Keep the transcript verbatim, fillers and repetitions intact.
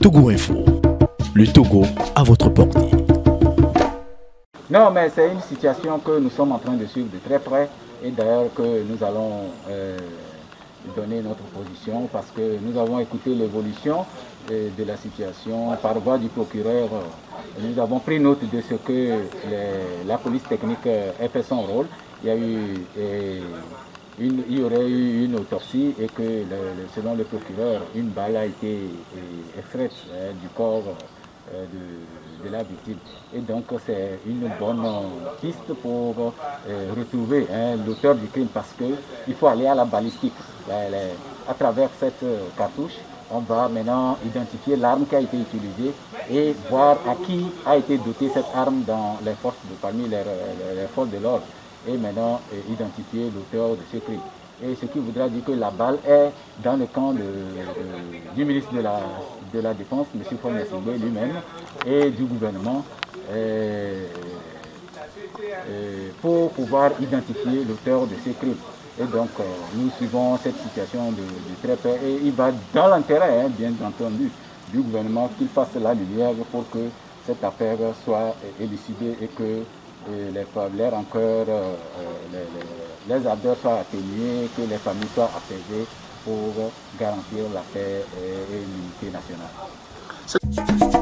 Togo Info, le Togo à votre portée. Non, mais c'est une situation que nous sommes en train de suivre de très près et d'ailleurs que nous allons euh, donner notre position parce que nous avons écouté l'évolution euh, de la situation par voie du procureur. Nous avons pris note de ce que les, la police technique a fait son rôle. Il y a eu, et, une, il y aurait eu une autopsie et que le, le, selon le procureur, une balle a été extraite euh, du corps euh, de, de la victime. Et donc c'est une bonne piste pour euh, retrouver hein, l'auteur du crime parce qu'il faut aller à la balistique. À travers cette cartouche, on va maintenant identifier l'arme qui a été utilisée et voir à qui a été dotée cette arme dans les forces de, parmi les, les, les forces de l'ordre. Et maintenant euh, identifier l'auteur de ce crime. Et ce qui voudra dire que la balle est dans le camp de, de, du ministre de la, de la Défense, M. Fournier lui-même, et du gouvernement, euh, euh, pour pouvoir identifier l'auteur de ces crimes. Et donc, euh, nous suivons cette situation de, de très près. Et il va dans l'intérêt, hein, bien entendu, du gouvernement qu'il fasse la lumière pour que cette affaire soit élucidée et que et les, les rancœurs, euh, les, les, les ardeurs soient atténuées, que les familles soient apaisées pour garantir la paix et, et l'unité nationale.